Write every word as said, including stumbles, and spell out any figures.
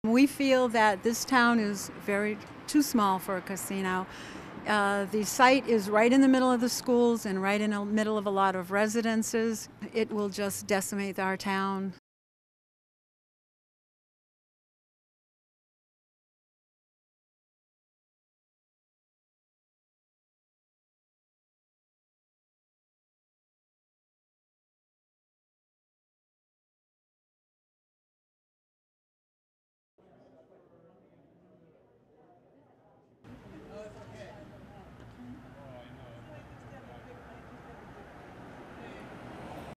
We feel that this town is very too small for a casino. Uh, the site is right in the middle of the schools and right in the middle of a lot of residences. It will just decimate our town